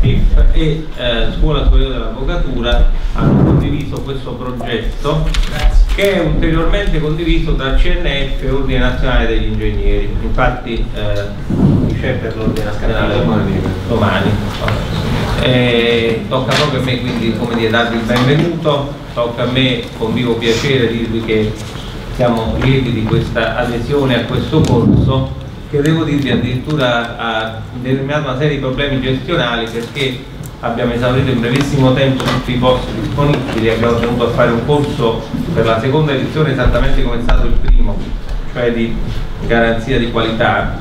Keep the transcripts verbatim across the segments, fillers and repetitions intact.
P I F e eh, Scuola Superiore dell'Avvocatura hanno condiviso questo progetto, che è ulteriormente condiviso tra C N F e Ordine Nazionale degli Ingegneri. Infatti eh, c'è per l'Ordine Nazionale domani. E tocca proprio a me quindi, come dire, darvi il benvenuto, tocca a me con vivo piacere dirvi che siamo lieti di questa adesione a questo corso, che devo dirvi addirittura ha determinato una serie di problemi gestionali, perché abbiamo esaurito in brevissimo tempo tutti i posti disponibili, abbiamo tenuto a fare un corso per la seconda edizione esattamente come è stato il primo, cioè di garanzia di qualità.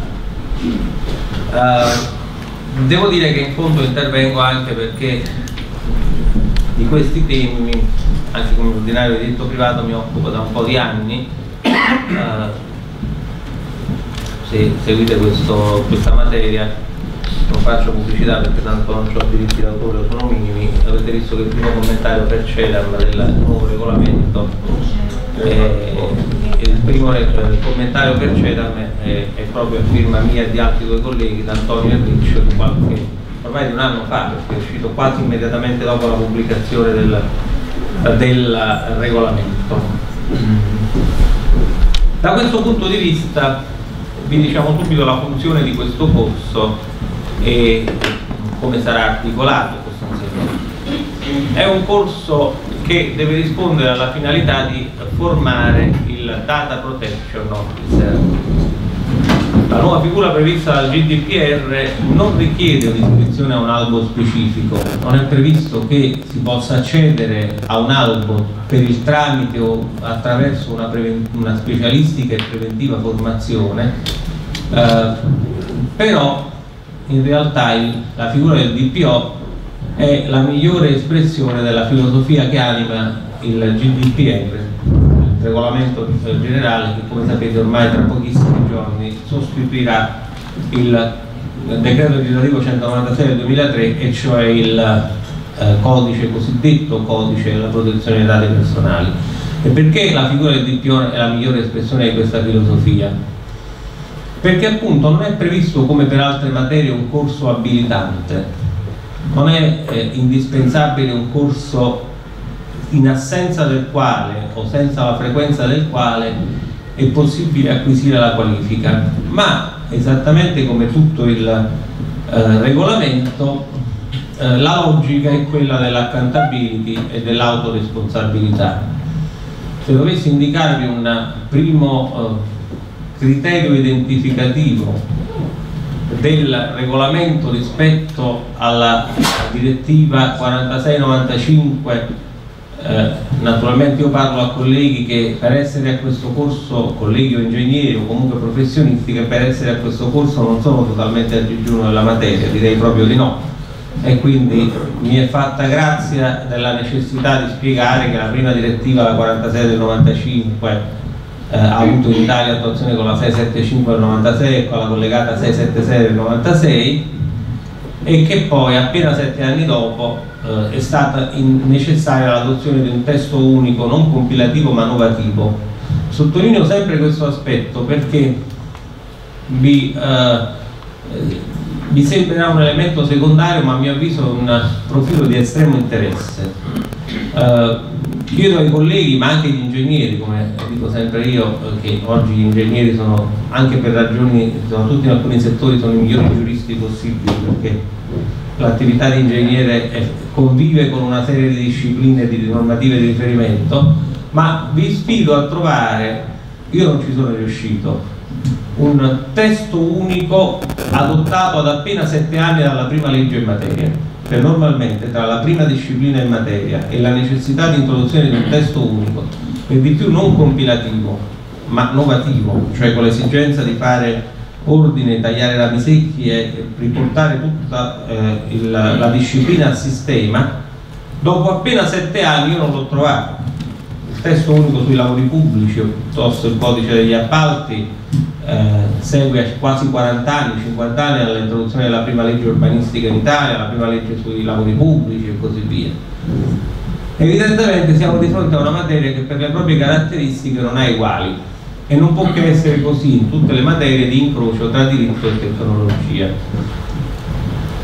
Uh, devo dire che in fondo intervengo anche perché di questi temi, anche come ordinario di diritto privato, mi occupo da un po' di anni. Uh, se seguite questo, questa materia, non faccio pubblicità perché tanto non ho diritti d'autore o sono minimi, avete visto che il primo commentario per CEDAM del nuovo regolamento, eh, il primo il commentario per CEDAM è, è proprio a firma mia e di altri due colleghi, D'Antonio e Riccio, qualche, ormai di un anno fa, perché è uscito quasi immediatamente dopo la pubblicazione del, del regolamento. Da questo punto di vista vi diciamo subito la funzione di questo corso e come sarà articolato sostanzialmente. È un corso che deve rispondere alla finalità di formare il Data Protection Officer. La nuova figura prevista dal G D P R non richiede un'iscrizione a un albo specifico, non è previsto che si possa accedere a un albo per il tramite o attraverso una, una specialistica e preventiva formazione, eh, però in realtà il, la figura del D P O è la migliore espressione della filosofia che anima il G D P R, il regolamento generale, che come sapete ormai tra pochissimi giorni sostituirà il decreto legislativo centonovantasei del duemilatré, e cioè il eh, codice, cosiddetto codice della protezione dei dati personali. E perché la figura del D P O è la migliore espressione di questa filosofia? Perché appunto non è previsto, come per altre materie, un corso abilitante, non è eh, indispensabile un corso in assenza del quale o senza la frequenza del quale è possibile acquisire la qualifica, ma esattamente come tutto il eh, regolamento, eh, la logica è quella dell'accountability e dell'autoresponsabilità. Se dovessi indicarvi un primo eh, criterio identificativo del regolamento rispetto alla direttiva quarantasei novantacinque, eh, naturalmente io parlo a colleghi che per essere a questo corso, colleghi o ingegneri o comunque professionisti, che per essere a questo corso non sono totalmente a digiuno della materia, direi proprio di no, e quindi mi è fatta grazia della necessità di spiegare che la prima direttiva, la quarantasei del novantacinque, Eh, ha avuto in Italia attuazione con la sei settantacinque del novantasei e con la collegata sei settantasei del novantasei, e che poi appena sette anni dopo eh, è stata in necessaria l'adozione di un testo unico non compilativo ma novativo. Sottolineo sempre questo aspetto perché vi, eh, vi sembrerà un elemento secondario, ma a mio avviso un profilo di estremo interesse. Eh, Chiedo ai colleghi, ma anche agli ingegneri, come dico sempre io, che oggi gli ingegneri sono, anche per ragioni, soprattutto in alcuni settori, sono i migliori giuristi possibili, perché l'attività di ingegnere è, convive con una serie di discipline e di normative di riferimento, ma vi sfido a trovare, io non ci sono riuscito, un testo unico adottato ad appena sette anni dalla prima legge in materia. Normalmente tra la prima disciplina in materia e la necessità di introduzione di un testo unico, e di più non compilativo ma novativo, cioè con l'esigenza di fare ordine, tagliare rami secchi e riportare tutta eh, il, la disciplina al sistema, dopo appena sette anni io non l'ho trovato. Il testo unico sui lavori pubblici o piuttosto il codice degli appalti Eh, segue quasi quaranta anni, cinquanta anni dall'introduzione della prima legge urbanistica in Italia, la prima legge sui lavori pubblici e così via. Evidentemente siamo di fronte a una materia che per le proprie caratteristiche non ha uguali, e non può che essere così in tutte le materie di incrocio tra diritto e tecnologia.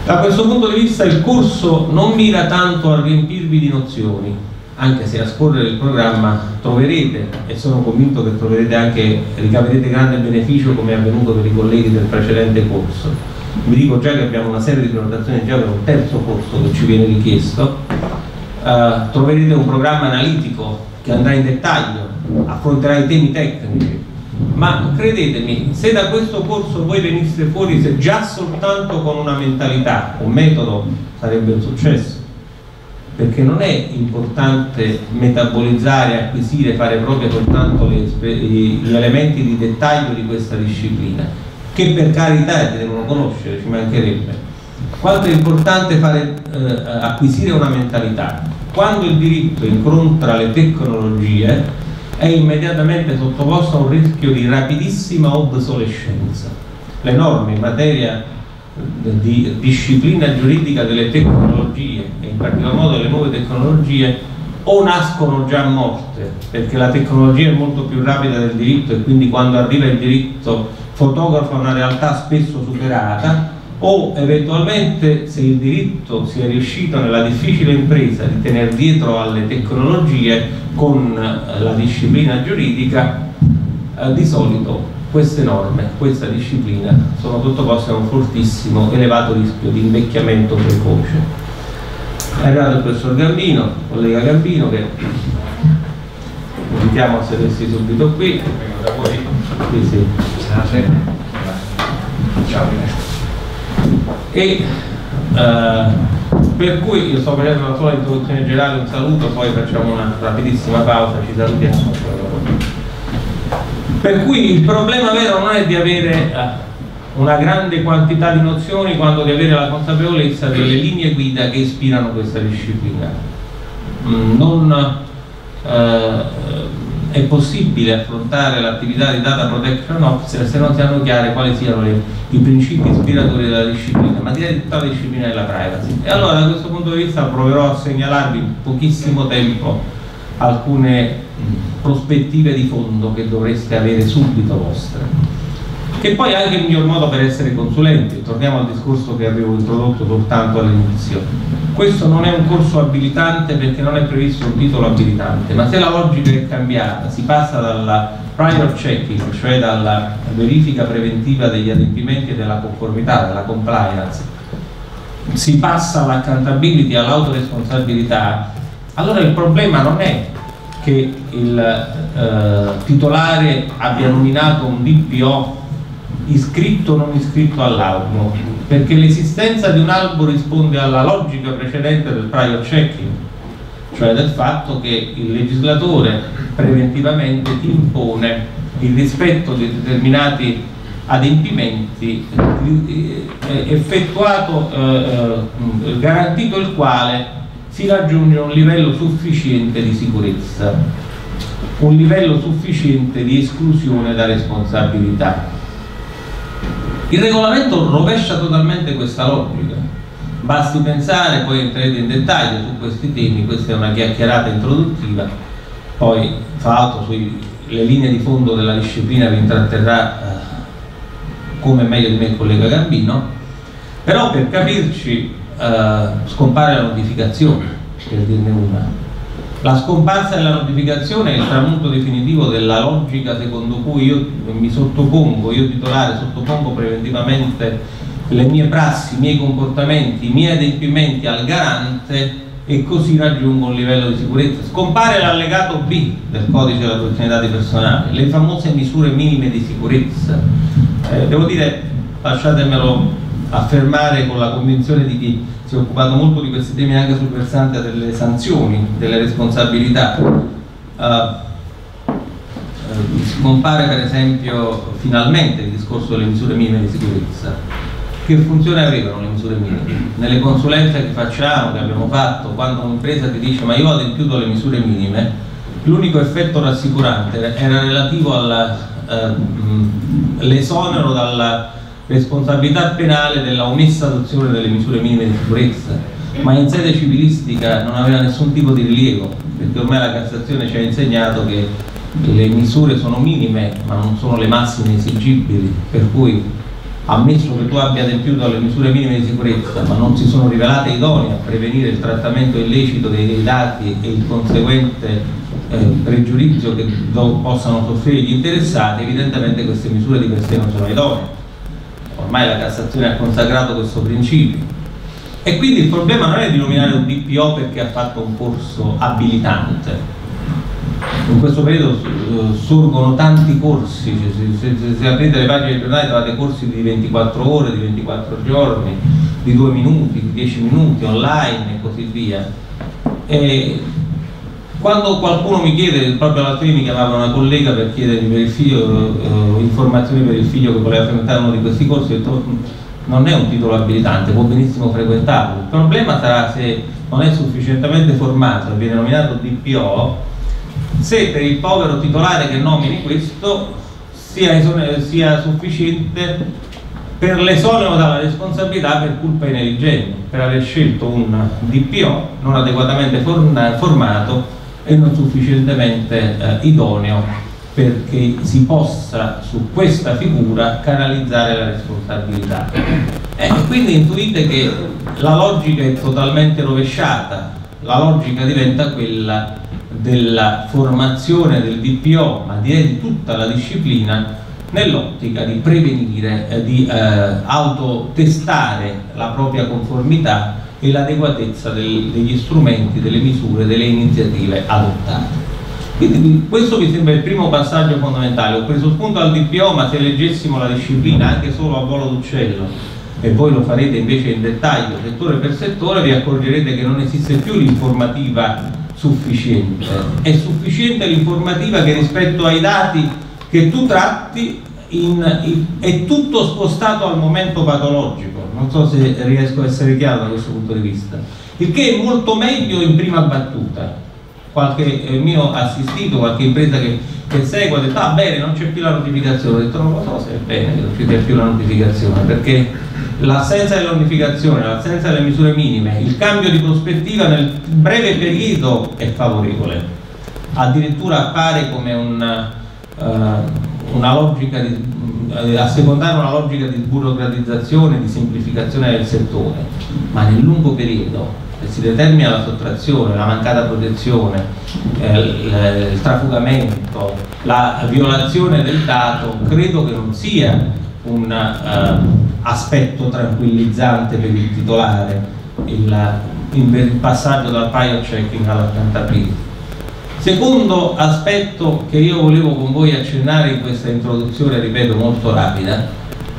Da questo punto di vista il corso non mira tanto a riempirvi di nozioni, anche se a scorrere il programma troverete, e sono convinto che troverete anche, ricaverete grande beneficio come è avvenuto per i colleghi del precedente corso. Vi dico già che abbiamo una serie di prenotazioni già per un terzo corso che ci viene richiesto. Uh, troverete un programma analitico che andrà in dettaglio, affronterà i temi tecnici, ma credetemi, se da questo corso voi veniste fuori se già soltanto con una mentalità, un metodo, sarebbe un successo, perché non è importante metabolizzare, acquisire, fare proprio soltanto le, gli elementi di dettaglio di questa disciplina, che per carità ti devono conoscere, ci mancherebbe. Quanto è importante fare, eh, acquisire una mentalità. Quando il diritto incontra le tecnologie è immediatamente sottoposto a un rischio di rapidissima obsolescenza. Le norme in materia di disciplina giuridica delle tecnologie, e in particolar modo delle nuove tecnologie, o nascono già morte, perché la tecnologia è molto più rapida del diritto e quindi quando arriva il diritto fotografa una realtà spesso superata, o eventualmente, se il diritto si è riuscito nella difficile impresa di tenere dietro alle tecnologie con la disciplina giuridica, eh, di solito queste norme, questa disciplina sono sottoposte a un fortissimo, elevato rischio di invecchiamento precoce. È arrivato il professor Gambino, collega Gambino, che invitiamo a sedersi subito qui. Da voi. Sì, sì. Ciao. E uh, per cui io sto facendo una sola introduzione generale, un saluto, poi facciamo una rapidissima pausa, ci salutiamo. Per cui il problema vero non è di avere uh, una grande quantità di nozioni, quanto di avere la consapevolezza delle linee guida che ispirano questa disciplina. Mm, non uh, è possibile affrontare l'attività di Data Protection Officer se non si hanno chiare quali siano le, i principi ispiratori della disciplina, ma direi di tutta la disciplina della privacy. E allora da questo punto di vista proverò a segnalarvi in pochissimo tempo alcune prospettive di fondo che dovreste avere subito vostre, che poi è anche il miglior modo per essere consulenti. Torniamo al discorso che avevo introdotto soltanto all'inizio. Questo non è un corso abilitante perché non è previsto un titolo abilitante, ma se la logica è cambiata, si passa dalla prior checking, cioè dalla verifica preventiva degli adempimenti e della conformità, della compliance, si passa all'accountability, all'autoresponsabilità, allora il problema non è che il eh, titolare abbia nominato un D P O iscritto o non iscritto all'albo, perché l'esistenza di un albo risponde alla logica precedente del prior checking, cioè del fatto che il legislatore preventivamente ti impone il rispetto di determinati adempimenti, eh, effettuato, eh, eh, garantito il quale si raggiunge un livello sufficiente di sicurezza, un livello sufficiente di esclusione da responsabilità. Il regolamento rovescia totalmente questa logica. Basti pensare, poi entrerete in dettaglio su questi temi, questa è una chiacchierata introduttiva, poi fra l'altro sulle linee di fondo della disciplina vi intratterrà eh, come meglio di me il collega Gambino, però per capirci eh, scompare la notificazione, per dirne una. La scomparsa della notificazione è il tramonto definitivo della logica secondo cui io mi sottopongo, io titolare sottopongo preventivamente le mie prassi, i miei comportamenti, i miei adempimenti al garante e così raggiungo un livello di sicurezza. Scompare l'allegato B del codice della protezione dei dati personali, le famose misure minime di sicurezza. Eh, devo dire, lasciatemelo affermare con la convinzione di chi si è occupato molto di questi temi anche sul versante delle sanzioni, delle responsabilità. Uh, uh, scompare per esempio finalmente il discorso delle misure minime di sicurezza. Che funzione avevano le misure minime? Nelle consulenze che facciamo, che abbiamo fatto, quando un'impresa ti dice ma io ho adempiuto alle misure minime, l'unico effetto rassicurante era relativo all'esonero uh, dalla responsabilità penale della omessa adozione delle misure minime di sicurezza, ma in sede civilistica non aveva nessun tipo di rilievo, perché ormai la Cassazione ci ha insegnato che le misure sono minime ma non sono le massime esigibili, per cui ammesso che tu abbia adempiuto alle misure minime di sicurezza, ma non si sono rivelate idonee a prevenire il trattamento illecito dei dati e il conseguente eh, pregiudizio che possano soffrire gli interessati, evidentemente queste misure di per sé non sono idonee. Ormai la Cassazione ha consacrato questo principio. E quindi il problema non è di nominare un D P O perché ha fatto un corso abilitante. In questo periodo sorgono tanti corsi, se, se, se, se aprite le pagine dei giornali trovate corsi di ventiquattro ore, di ventiquattro giorni, di due minuti, di dieci minuti, online e così via. E quando qualcuno mi chiede, proprio l'altro giorno mi chiamava una collega per chiedermi per il figlio, eh, informazioni per il figlio che voleva frequentare uno di questi corsi, ho detto non è un titolo abilitante, può benissimo frequentarlo. Il problema sarà se non è sufficientemente formato e viene nominato D P O, se per il povero titolare che nomini questo sia, sia sufficiente per l'esonero dalla responsabilità per colpa inelligente, per aver scelto un D P O non adeguatamente formato e non sufficientemente eh, idoneo perché si possa su questa figura canalizzare la responsabilità. E quindi intuite che la logica è totalmente rovesciata, la logica diventa quella della formazione del D P O, ma direi di tutta la disciplina, nell'ottica di prevenire, eh, di eh, autotestare la propria conformità e l'adeguatezza del, degli strumenti, delle misure, delle iniziative adottate. Quindi questo mi sembra il primo passaggio fondamentale. Ho preso spunto al D P O, ma se leggessimo la disciplina anche solo a volo d'uccello, e voi lo farete invece in dettaglio settore per settore, vi accorgerete che non esiste più l'informativa sufficiente. È sufficiente l'informativa che rispetto ai dati che tu tratti in, in, è tutto spostato al momento patologico. Non so se riesco a essere chiaro da questo punto di vista, il che è molto meglio in prima battuta. Qualche eh, mio assistito, qualche impresa che, che segue ha detto ah bene, non c'è più la notificazione. Ho detto non lo so se è bene che non ci sia più la notificazione, perché l'assenza della notificazione, l'assenza delle misure minime, il cambio di prospettiva nel breve periodo è favorevole. Addirittura appare come un, uh, una logica di, uh, assecondare una logica di burocratizzazione, di semplificazione del settore, ma nel lungo periodo si determina la sottrazione, la mancata protezione, eh, il, il trafugamento, la violazione del dato, credo che non sia un uh, aspetto tranquillizzante per il titolare il, il passaggio dal pilot checking all'accountability. Secondo aspetto che io volevo con voi accennare in questa introduzione, ripeto molto rapida,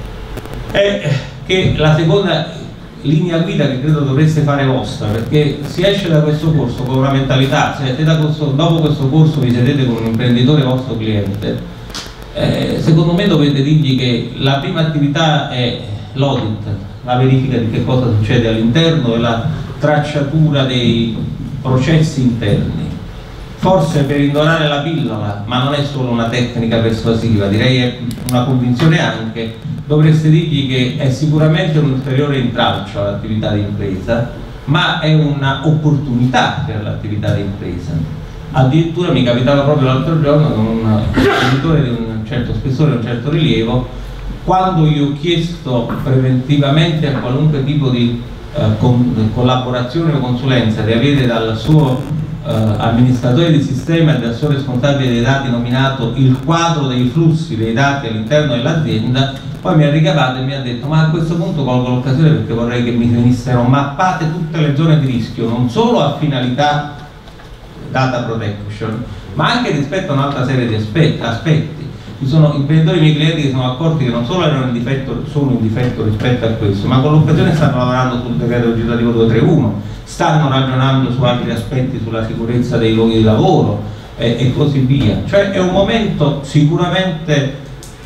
è che la seconda linea guida che credo dovreste fare vostra, perché si esce da questo corso con una mentalità, cioè se da questo, dopo questo corso vi sedete con un imprenditore vostro cliente, eh, secondo me dovete dirgli che la prima attività è l'audit, la verifica di che cosa succede all'interno e la tracciatura dei processi interni. Forse per indorare la pillola, ma non è solo una tecnica persuasiva, direi è una convinzione anche, dovreste dirgli che è sicuramente un ulteriore intralcio all'attività di impresa, ma è un'opportunità per l'attività di impresa. Addirittura mi capitava proprio l'altro giorno con un editore di un certo spessore, un certo rilievo, quando io ho chiesto preventivamente a qualunque tipo di eh, con, collaborazione o consulenza di avere dal suo Uh, amministratore di sistema e dal suo responsabile dei dati nominato il quadro dei flussi dei dati all'interno dell'azienda, poi mi ha ricavato e mi ha detto ma a questo punto colgo l'occasione perché vorrei che mi venissero mappate tutte le zone di rischio, non solo a finalità data protection, ma anche rispetto a un'altra serie di aspetti. aspetti. Ci sono imprenditori miei clienti che sono accorti che non solo erano in difetto, sono in difetto rispetto a questo, ma con l'occasione stanno lavorando sul decreto legislativo duecentotrentuno, stanno ragionando su altri aspetti, sulla sicurezza dei luoghi di lavoro eh, e così via. Cioè è un momento sicuramente,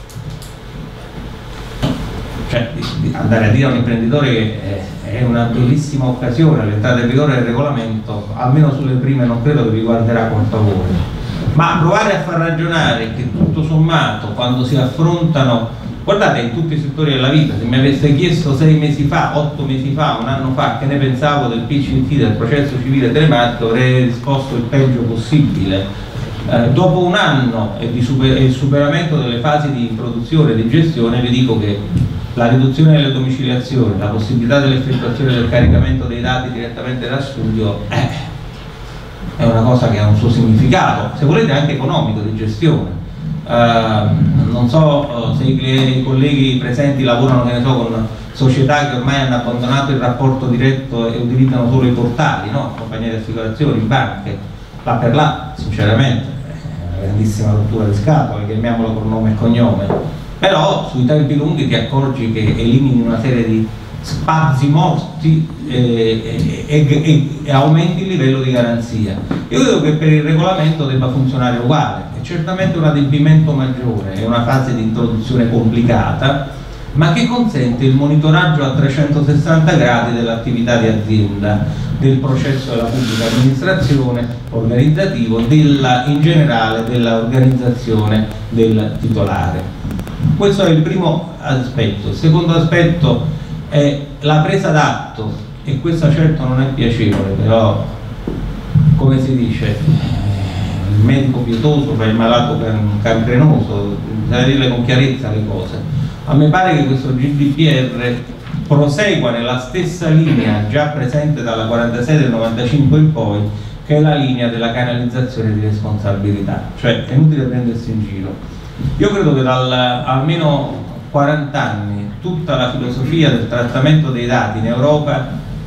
cioè, di andare a dire a un imprenditore che è una bellissima occasione l'entrata in vigore del regolamento, almeno sulle prime non credo che vi guarderà con favore. Ma provare a far ragionare che tutto sommato quando si affrontano, guardate in tutti i settori della vita, se mi avesse chiesto sei mesi fa, otto mesi fa, un anno fa che ne pensavo del P C T, del processo civile telematico, avrei risposto il peggio possibile, Eh, dopo un anno e di super e il superamento delle fasi di produzione e di gestione, vi dico che la riduzione delle domiciliazioni, la possibilità dell'effettuazione del caricamento dei dati direttamente da studio eh, è una cosa che ha un suo significato, se volete anche economico, di gestione. Eh, non so uh, se i, i colleghi presenti lavorano, che ne so, con società che ormai hanno abbandonato il rapporto diretto e utilizzano solo i portali, no? Compagnie di assicurazioni, banche, là per là, sinceramente, è una grandissima rottura di scatole, chiamiamolo con nome e cognome. Però sui tempi lunghi ti accorgi che elimini una serie di spazi morti e, e, e, e aumenti il livello di garanzia. Io credo che per il regolamento debba funzionare uguale, è certamente un adempimento maggiore, è una fase di introduzione complicata, ma che consente il monitoraggio a trecentosessanta gradi dell'attività di azienda, del processo della pubblica amministrazione, organizzativo, della, in generale dell'organizzazione del titolare. Questo è il primo aspetto. Il secondo aspetto è la presa d'atto, e questa certo non è piacevole, però come si dice, il medico pietoso fa il malato cancrenoso, bisogna dirle con chiarezza le cose. A me pare che questo G D P R prosegua nella stessa linea già presente dalla quarantasei del novantacinque in poi, che è la linea della canalizzazione di responsabilità, cioè è inutile prendersi in giro. Io credo che dal almeno quaranta anni tutta la filosofia del trattamento dei dati in Europa,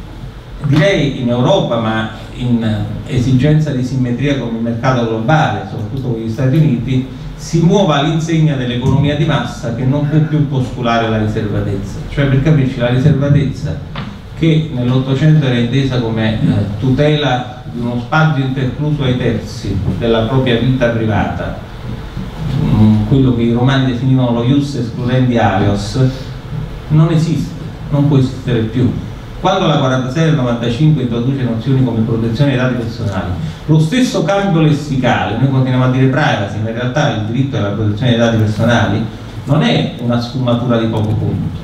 direi in Europa, ma in esigenza di simmetria con il mercato globale, soprattutto con gli Stati Uniti, si muova all'insegna dell'economia di massa, che non può più postulare la riservatezza. Cioè, per capirci, la riservatezza, che nell'Ottocento era intesa come eh, tutela di uno spazio intercluso ai terzi della propria vita privata, mh, quello che i romani definivano lo ius excludendi alios, non esiste, non può esistere più. Quando la quarantasei del novantacinque introduce nozioni come protezione dei dati personali, lo stesso cambio lessicale, noi continuiamo a dire privacy, ma in realtà il diritto alla protezione dei dati personali non è una sfumatura di poco conto.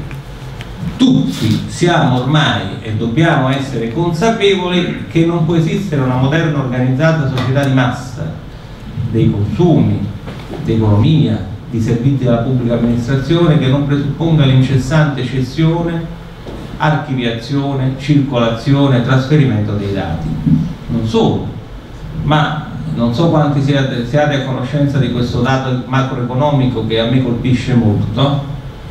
Tutti siamo ormai e dobbiamo essere consapevoli che non può esistere una moderna organizzata società di massa, dei consumi, di economia, di servizi della pubblica amministrazione, che non presupponga l'incessante cessione, archiviazione, circolazione, trasferimento dei dati. Non solo, ma non so quanti siate, siate a conoscenza di questo dato macroeconomico che a me colpisce molto.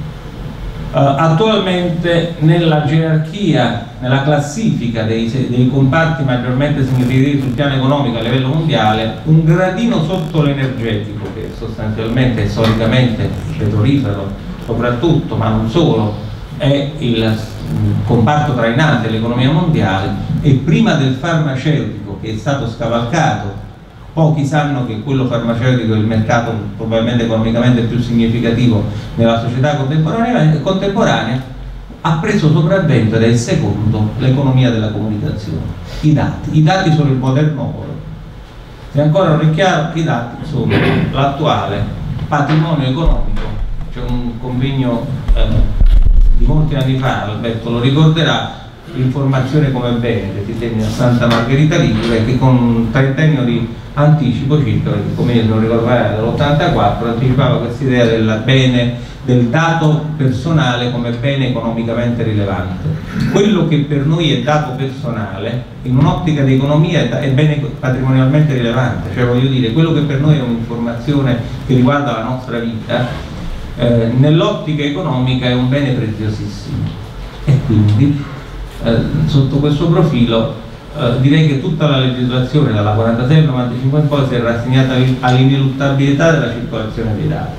Uh, attualmente nella gerarchia, nella classifica dei, dei comparti maggiormente significativi sul piano economico a livello mondiale, un gradino sotto l'energetico, che sostanzialmente e storicamente il petrolifero soprattutto, ma non solo, è il comparto trainante dell'economia mondiale, e prima del farmaceutico, che è stato scavalcato. Pochi sanno che quello farmaceutico è il mercato probabilmente economicamente più significativo nella società contemporanea, contemporanea ha preso sopravvento, ed è il secondo, l'economia della comunicazione. I dati, i dati sono il moderno oro. Se ancora non è chiaro, i dati sono l'attuale patrimonio economico. C'è un convegno eh, di molti anni fa, Alberto lo ricorderà, l'informazione come bene, che si tenne a Santa Margherita Ligure, che con un trentennio di anticipo circa, perché come io non ricordo era dell'ottantaquattro, anticipava questa idea del bene, del dato personale come bene economicamente rilevante. Quello che per noi è dato personale, in un'ottica di economia è bene patrimonialmente rilevante, cioè voglio dire, quello che per noi è un'informazione che riguarda la nostra vita, eh, nell'ottica economica è un bene preziosissimo. E quindi eh, sotto questo profilo Uh, direi che tutta la legislazione dalla quarantasei al novantacinque in poi si è rassegnata all'ineluttabilità della circolazione dei dati,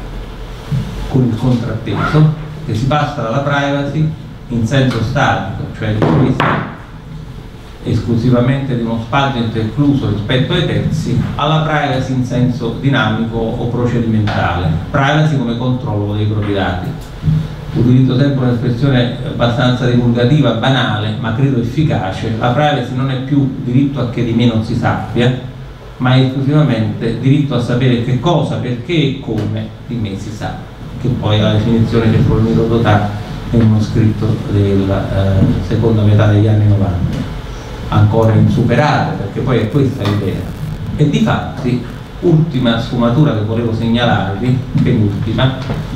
con il contrappeso che si passa dalla privacy in senso statico, cioè di esclusivamente di uno spazio intercluso rispetto ai terzi, alla privacy in senso dinamico o procedimentale, privacy come controllo dei propri dati. Utilizzo sempre un'espressione abbastanza divulgativa, banale, ma credo efficace. La privacy non è più diritto a che di me non si sappia, ma è esclusivamente diritto a sapere che cosa, perché e come di me si sa, che poi è la definizione che fornito Dotà in uno scritto della eh, seconda metà degli anni novanta, ancora insuperata, perché poi è questa l'idea. E difatti ultima sfumatura che volevo segnalarvi, penultima.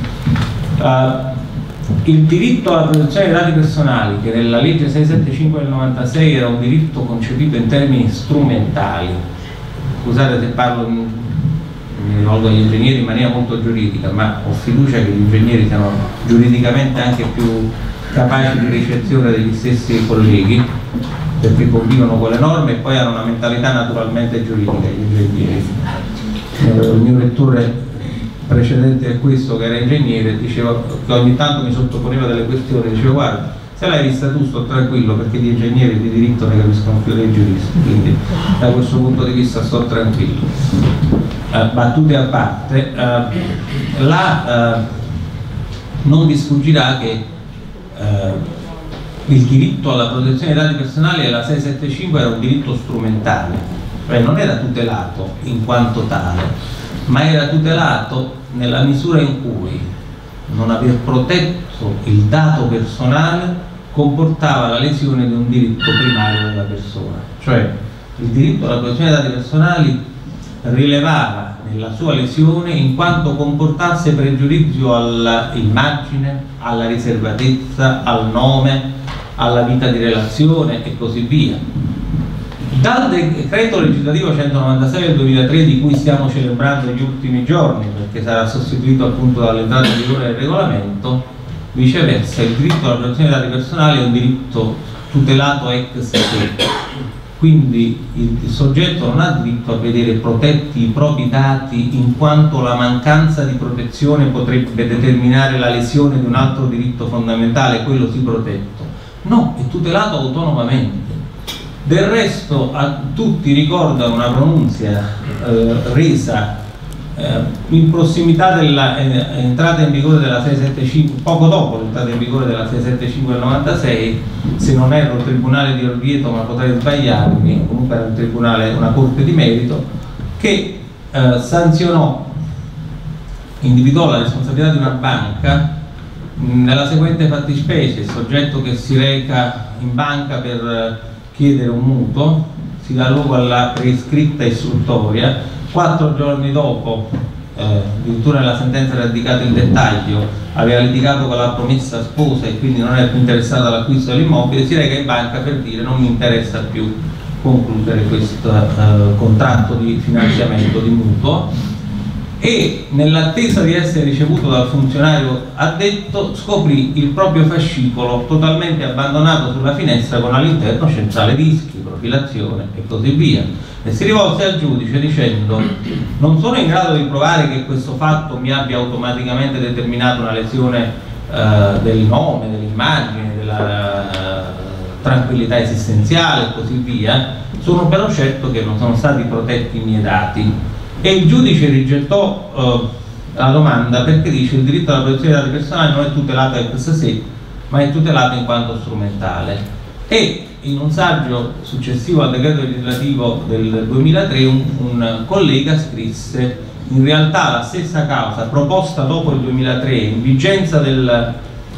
Uh, il diritto alla protezione dei dati personali, che nella legge seicentosettantacinque del novantasei era un diritto concepito in termini strumentali, scusate se parlo, mi rivolgo agli ingegneri in maniera molto giuridica, ma ho fiducia che gli ingegneri siano giuridicamente anche più capaci di ricezione degli stessi colleghi, perché convivono con le norme e poi hanno una mentalità naturalmente giuridica gli ingegneri. Il mio lettore precedente a questo, che era ingegnere, diceva che ogni tanto mi sottoponeva delle questioni, diceva guarda, se l'hai vista tu sto tranquillo perché gli ingegneri di diritto ne capiscono più dei giuristi, quindi da questo punto di vista sto tranquillo. Uh, battute a parte, uh, la, uh, non vi sfuggirà che uh, il diritto alla protezione dei dati personali della seicentosettantacinque era un diritto strumentale, cioè non era tutelato in quanto tale, ma era tutelato nella misura in cui non aver protetto il dato personale comportava la lesione di un diritto primario della persona. Cioè il diritto alla protezione dei dati personali rilevava nella sua lesione in quanto comportasse pregiudizio all'immagine, alla riservatezza, al nome, alla vita di relazione e così via. Dal decreto legislativo centonovantasei del duemilatré, di cui stiamo celebrando gli ultimi giorni perché sarà sostituito appunto dall'entrata in vigore del regolamento, viceversa il diritto alla protezione dei dati personali è un diritto tutelato ex se, quindi il soggetto non ha diritto a vedere protetti i propri dati in quanto la mancanza di protezione potrebbe determinare la lesione di un altro diritto fondamentale, quello sì protetto. No, è tutelato autonomamente. Del resto a tutti ricordano una pronunzia eh, resa eh, in prossimità dell'entrata in vigore della seicentosettantacinque, poco dopo l'entrata in vigore della seicentosettantacinque del novantasei, se non ero il tribunale di Orvieto, ma potrei sbagliarmi, comunque era un tribunale, una corte di merito, che eh, sanzionò, individuò la responsabilità di una banca nella seguente fattispecie: il soggetto che si reca in banca per chiedere un mutuo, si dà luogo alla prescritta istruttoria, quattro giorni dopo, eh, addirittura nella sentenza era indicato in dettaglio, aveva litigato con la promessa sposa e quindi non era più interessato all'acquisto dell'immobile, si reca in banca per dire non mi interessa più concludere questo eh, contratto di finanziamento di mutuo, e nell'attesa di essere ricevuto dal funzionario addetto scoprì il proprio fascicolo totalmente abbandonato sulla finestra con all'interno centrale dischi, profilazione e così via, e si rivolse al giudice dicendo non sono in grado di provare che questo fatto mi abbia automaticamente determinato una lesione eh, del nome, dell'immagine, della eh, tranquillità esistenziale e così via, sono però certo che non sono stati protetti i miei dati. E il giudice rigettò eh, la domanda perché dice il diritto alla protezione dei dati personali non è tutelato ex se, ma è tutelato in quanto strumentale. E in un saggio successivo al decreto legislativo del duemilatré un, un collega scrisse in realtà la stessa causa proposta dopo il duemilatré in vigenza del,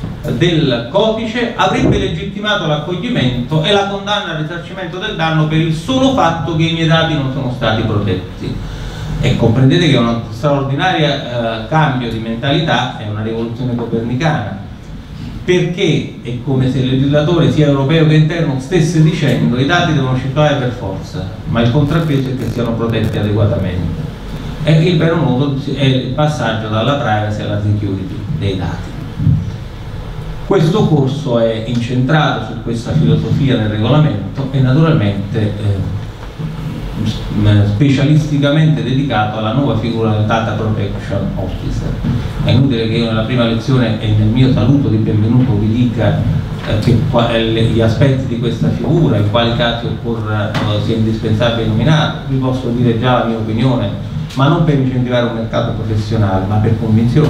del codice avrebbe legittimato l'accoglimento e la condanna al risarcimento del danno per il solo fatto che i miei dati non sono stati protetti. E comprendete che è uno straordinario eh, cambio di mentalità, è una rivoluzione copernicana, perché è come se il legislatore sia europeo che interno stesse dicendo i dati devono circolare per forza, ma il contrappeso è che siano protetti adeguatamente. E il vero nodo è il passaggio dalla privacy alla security dei dati. Questo corso è incentrato su questa filosofia del regolamento e naturalmente eh, specialisticamente dedicato alla nuova figura del Data Protection Officer. È inutile che io nella prima lezione e nel mio saluto di benvenuto vi dica eh, che, eh, gli aspetti di questa figura, in quali casi occorre eh, sia indispensabile nominato. Vi posso dire già la mia opinione, ma non per incentivare un mercato professionale, ma per convinzione,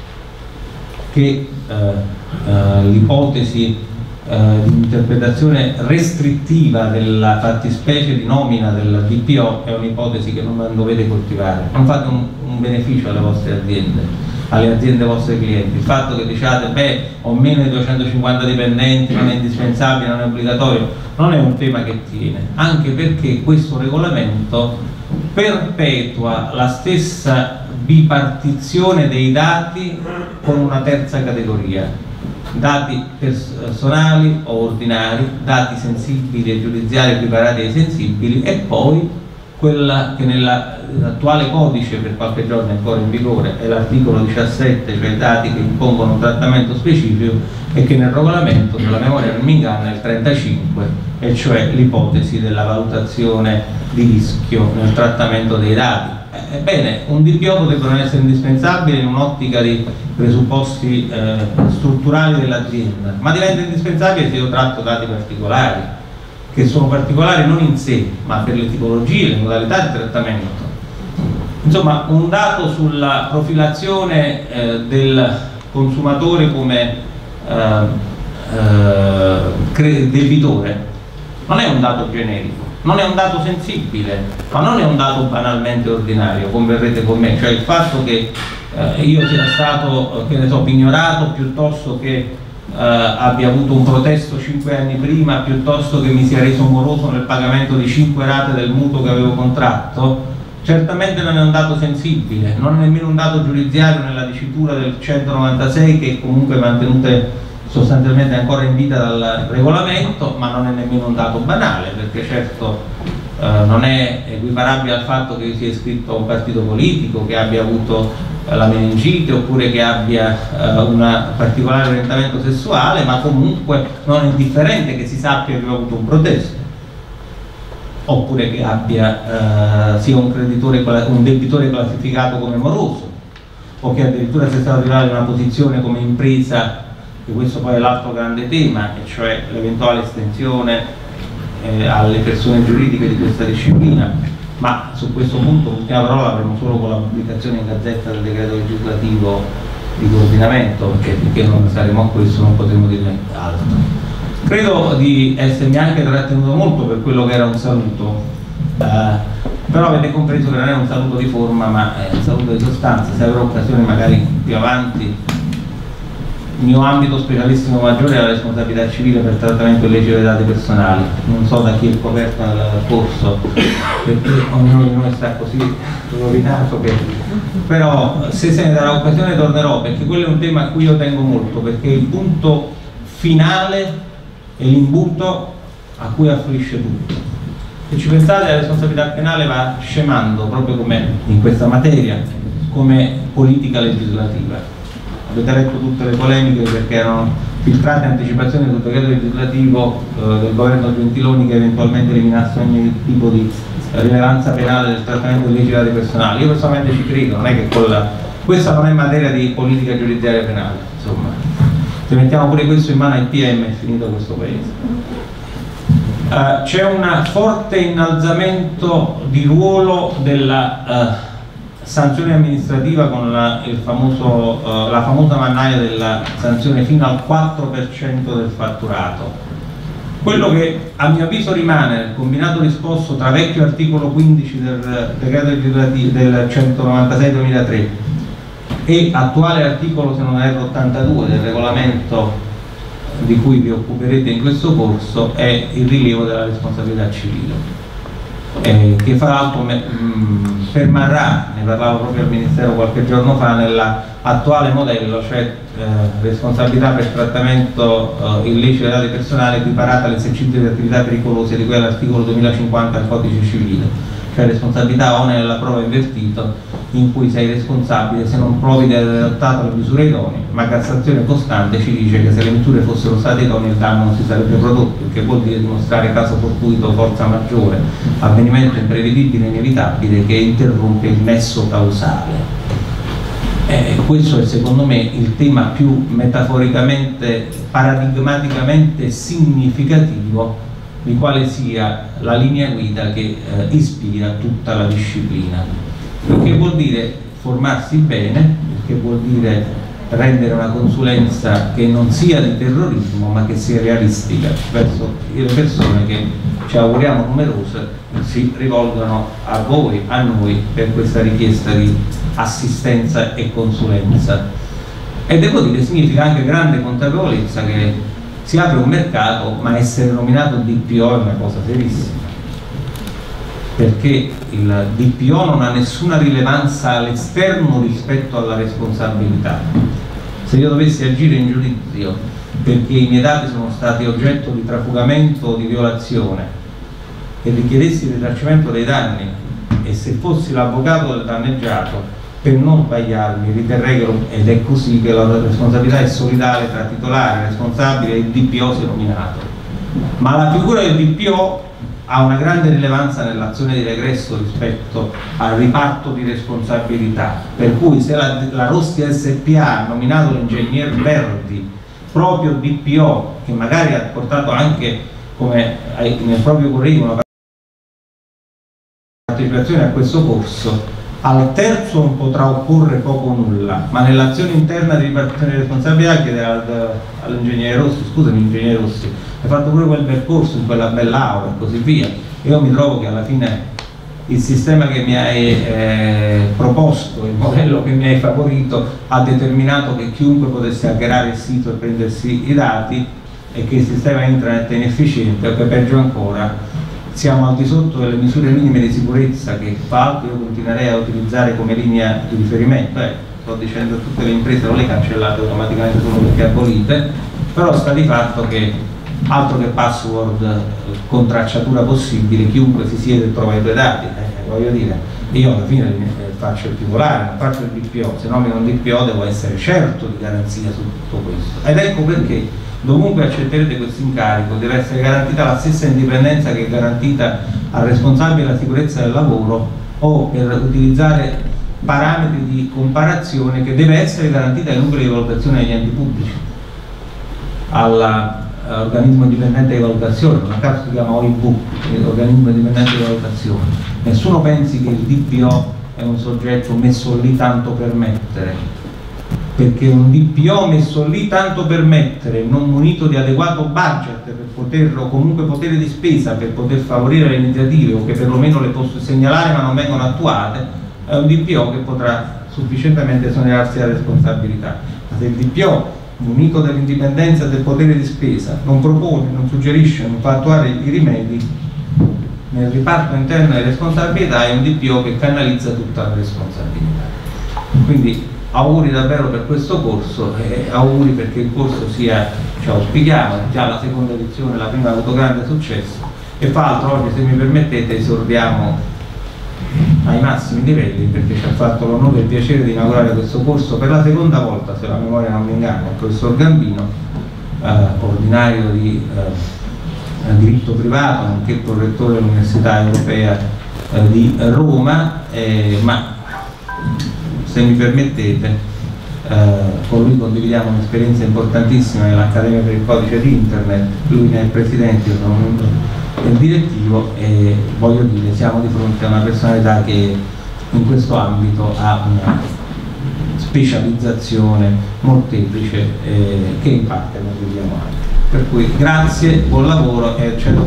che eh, eh, l'ipotesi Uh, di interpretazione restrittiva della fattispecie di nomina del D P O è un'ipotesi che non dovete coltivare, non fate un, un beneficio alle vostre aziende, alle aziende vostre clienti. Il fatto che diciate beh ho meno di duecentocinquanta dipendenti, non è indispensabile, non è obbligatorio, non è un tema che tiene, anche perché questo regolamento perpetua la stessa bipartizione dei dati con una terza categoria: dati personali o ordinari, dati sensibili e giudiziari equiparati ai sensibili, e poi quella che nell'attuale codice per qualche giorno è ancora in vigore è l'articolo diciassette, cioè dati che impongono un trattamento specifico, e che nel regolamento, se la memoria non mi inganna, è il trentacinque, e cioè l'ipotesi della valutazione di rischio nel trattamento dei dati. Ebbene, un D P O potrebbero essere indispensabili in un'ottica di presupposti eh, strutturali dell'azienda, ma diventa indispensabile se io tratto dati particolari, che sono particolari non in sé, ma per le tipologie, le modalità di trattamento. Insomma, un dato sulla profilazione eh, del consumatore come eh, eh, debitore non è un dato generico, non è un dato sensibile, ma non è un dato banalmente ordinario, converrete con me. Cioè il fatto che eh, io sia stato, che ne so, pignorato, piuttosto che Uh, abbia avuto un protesto cinque anni prima, piuttosto che mi sia reso moroso nel pagamento di cinque rate del mutuo che avevo contratto, certamente non è un dato sensibile, non è nemmeno un dato giudiziario nella dicitura del centonovantasei, che comunque mantenute sostanzialmente ancora in vita dal regolamento, ma non è nemmeno un dato banale, perché certo uh, non è equiparabile al fatto che io sia iscritto a un partito politico, che abbia avuto la meningite, oppure che abbia uh, un particolare orientamento sessuale, ma comunque non è indifferente che si sappia che ho avuto un protesto, oppure che abbia uh, sia un creditore, un debitore classificato come moroso, o che addirittura sia stato arrivato in una posizione come impresa, che questo poi è l'altro grande tema, e cioè l'eventuale estensione eh, alle persone giuridiche di questa disciplina. Ma su questo punto l'ultima parola avremo solo con la pubblicazione in Gazzetta del decreto legislativo di coordinamento, perché finché non saremo a questo non potremo dire altro. Credo di essermi anche trattenuto molto per quello che era un saluto, eh, però avete compreso che non è un saluto di forma, ma è un saluto di sostanza. Se avrò occasione magari più avanti. Il mio ambito specialistico maggiore è la responsabilità civile per trattamento illecito dei dati personali. Non so da chi è coperto nel corso, perché ognuno di noi sta così rovinato che... però se se ne darà occasione tornerò, perché quello è un tema a cui io tengo molto, perché il punto finale è l'imbuto a cui affluisce tutto. Se ci pensate, la responsabilità penale va scemando proprio come in questa materia, come politica legislativa. Avete letto tutte le polemiche perché erano filtrate anticipazioni sul decreto legislativo eh, del governo Gentiloni che eventualmente eliminasse ogni tipo di rilevanza penale del trattamento dei dati personali. Io personalmente ci credo, non è che con la... questa non è materia di politica giudiziaria penale, insomma. Se mettiamo pure questo in mano ai P M è finito questo paese. Uh, c'è un forte innalzamento di ruolo della uh, sanzione amministrativa con la, il famoso, uh, la famosa mannaia della sanzione fino al quattro per cento del fatturato. Quello che a mio avviso rimane nel combinato riscosso tra vecchio articolo quindici del decreto legislativo del centonovantasei duemilatré e attuale articolo, se non erro, ottantadue del regolamento di cui vi occuperete in questo corso, è il rilievo della responsabilità civile. Eh, che fra l'altro permarrà, ne parlavo proprio al Ministero qualche giorno fa, nell'attuale modello, cioè eh, responsabilità per trattamento eh, illecito dei dati personali equiparata all'esercizio di attività pericolose di cui all'articolo duemilacinquanta del codice civile, cioè responsabilità onere della prova invertito, in cui sei responsabile se non provi di aver adottato le misure idonee, ma Cassazione costante ci dice che se le misure fossero state idonee il danno non si sarebbe prodotto, il che vuol dire dimostrare caso fortuito, forza maggiore, avvenimento imprevedibile e inevitabile che interrompe il nesso causale. Eh, questo è secondo me il tema più metaforicamente, paradigmaticamente significativo di quale sia la linea guida che eh, ispira tutta la disciplina. Il che vuol dire formarsi bene, il che vuol dire rendere una consulenza che non sia di terrorismo ma che sia realistica verso le persone che ci auguriamo numerose, si rivolgano a voi, a noi, per questa richiesta di assistenza e consulenza. E devo dire, significa anche grande consapevolezza che si apre un mercato, ma essere nominato D P O è una cosa serissima, perché il D P O non ha nessuna rilevanza all'esterno rispetto alla responsabilità. Se io dovessi agire in giudizio perché i miei dati sono stati oggetto di trafugamento o di violazione e richiedessi il risarcimento dei danni, e se fossi l'avvocato del danneggiato, per non sbagliarmi riterrei che, ed è così, che la responsabilità è solidale tra titolare, responsabile e il D P O sia nominato. Ma la figura del D P O ha una grande rilevanza nell'azione di regresso rispetto al riparto di responsabilità, per cui se la, la Rosti S P A ha nominato l'ingegner Verdi proprio D P O, che magari ha portato anche come nel proprio curriculum la partecipazione a questo corso, al terzo non potrà opporre poco o nulla, ma nell'azione interna di ripartizione di responsabilità chiedere all'ingegnere Rossi: scusami ingegnere Rossi, hai fatto pure quel percorso in quella bella aula e così via. Io mi trovo che alla fine il sistema che mi hai eh, proposto, il modello che mi hai favorito, ha determinato che chiunque potesse hackerare il sito e prendersi i dati, e che il sistema internet è inefficiente, o che peggio ancora siamo al di sotto delle misure minime di sicurezza, che tra l'altro io continuerei a utilizzare come linea di riferimento. Eh, sto dicendo a tutte le imprese: non le cancellate automaticamente solo perché abolite, però sta di fatto che altro che password eh, con tracciatura possibile, chiunque si siede e trova i tuoi dati. Eh, voglio dire, io alla fine eh, faccio il titolare, non faccio il D P O. Se nomino un D P O devo essere certo di garanzia su tutto questo, ed ecco perché dovunque accetterete questo incarico deve essere garantita la stessa indipendenza che è garantita al responsabile della sicurezza del lavoro, o, per utilizzare parametri di comparazione, che deve essere garantita ai numeri di valutazione degli enti pubblici, all'organismo indipendente di valutazione, una caso si chiama O I V, organismo indipendente di valutazione. Nessuno pensi che il D P O è un soggetto messo lì tanto per mettere, perché un D P O messo lì tanto per mettere, non munito di adeguato budget per poter, o comunque potere di spesa per poter favorire le iniziative, o che perlomeno le posso segnalare ma non vengono attuate, è un D P O che potrà sufficientemente esonerarsi dalla responsabilità. Ma se il D P O, munito dell'indipendenza e del potere di spesa, non propone, non suggerisce, non fa attuare i rimedi nel riparto interno delle responsabilità, è un D P O che canalizza tutta la responsabilità. Quindi auguri davvero per questo corso, e auguri perché il corso sia, ci auspichiamo, già la seconda edizione, la prima ha avuto grande successo, e fra l'altro oggi, se mi permettete, esordiamo ai massimi livelli, perché ci ha fatto l'onore e il piacere di inaugurare questo corso per la seconda volta, se la memoria non mi inganna, il professor Gambino, eh, ordinario di eh, diritto privato, nonché prorettore dell'Università Europea eh, di Roma, eh, ma se mi permettete, eh, con lui condividiamo un'esperienza importantissima nell'Accademia per il Codice di Internet. Lui ne è il presidente, io sono membro del direttivo, e voglio dire, siamo di fronte a una personalità che in questo ambito ha una specializzazione molteplice, eh, che in parte condividiamo anche. Per cui grazie, buon lavoro, e accedo